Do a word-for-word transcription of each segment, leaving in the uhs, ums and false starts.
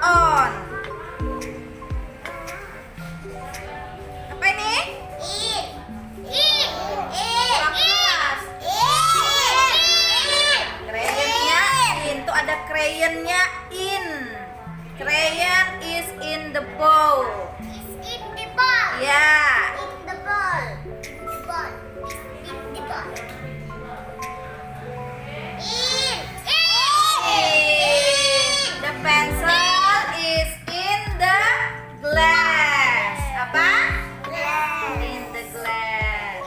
on. Apa ini? In. In. In. Kurang keras. In. Crayonnya in. Tuh ada crayonnya in. Crayon is in the bowl. Is in the ball. Ya. In the ball. The ball. In the ball. In. In. The pencil is in the glass. Apa? In the glass.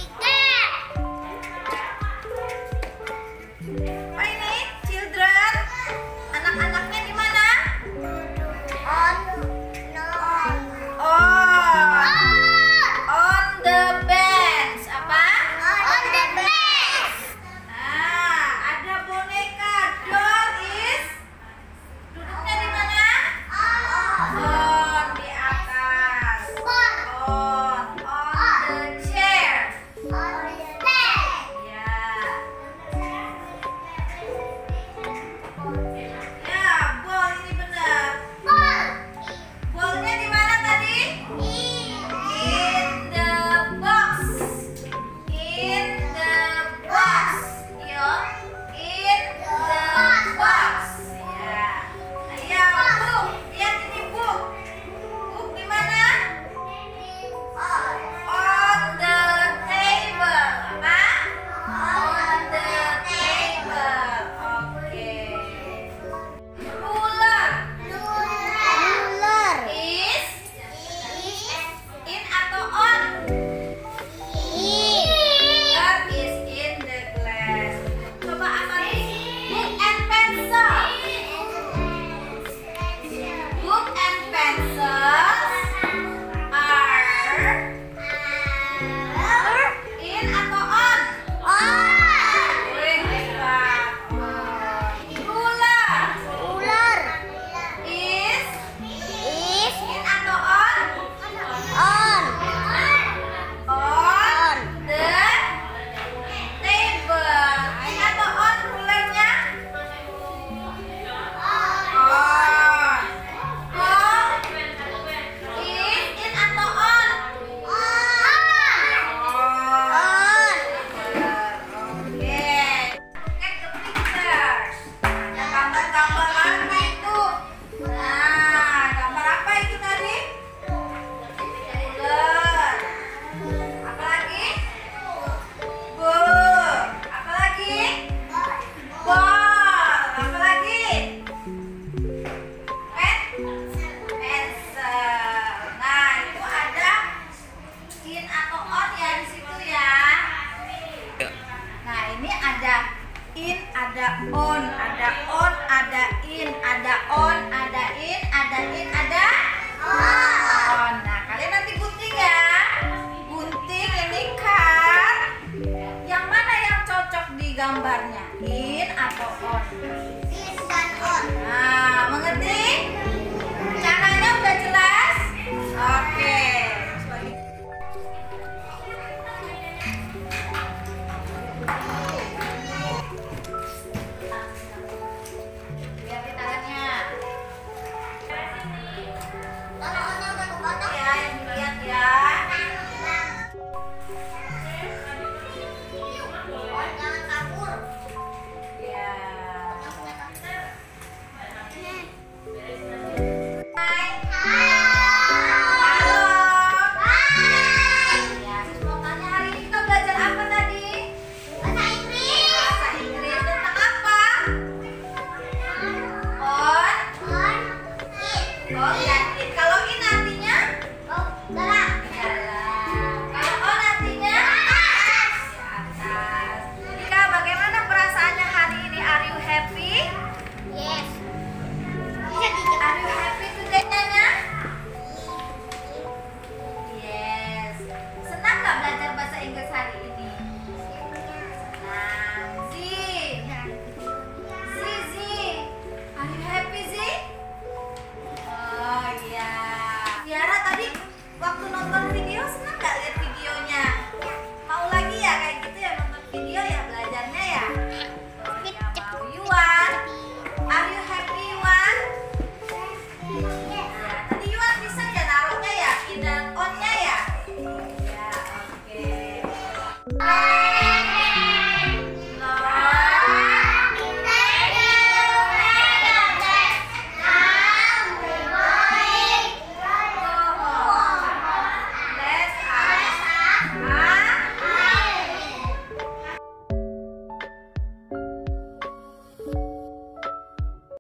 Apa ini? Children? Anak-anaknya di mana? On. No. On. On the bench. Apa? On the bench. Nah, ada boneka. Doll is duduknya di mana? On di atas. On. On on the chair. On the bench. Ya. Ya, ball ini benar. Ball. Ballnya di mana tadi? In the box. In the box. Yo. In the box. Ya. Ayo, book. Lihat ini book. Book di mana? On the table. Apa? On the table. Oke. Ruler Ruler. is in atau on? Ruler is in the glass. Coba apa nih? Book and pencil. Book and pencils are in atau on? Wih, hebat. Ruler Ruler. is Is in atau on? on. On the table. In atau on rulernya? On. Ball is in atau on? On. Oke. Get the pictures. Ada gambar-gambar apa itu? Nah, gambar apa itu tadi? Ruler. Apa lagi? Book. Apa lagi? Ball. Apa lagi? Pen? Pencil. Nah, itu ada in atau on ya di situ ya. Nah, ini ada in, ada on, ada on, ada in, ada on, ada in, ada in, ada on. Nah, kalian nanti gunting ya. Gunting ini kan. Yang mana yang cocok di gambarnya? In atau on? In dan on. Nah, mengerti? Caranya udah jelas? Oke. Lihat di tangannya. Tangannya udah kepotong. Ya, yang dilihat ya. Jangan kabur. Ya. Hai. Hai. Halo. Hai. Ya, Sis mau tanya hari ini kita belajar apa tadi? Bahasa Inggris. Bahasa Inggris tentang apa? On. On. In. Oh, ya,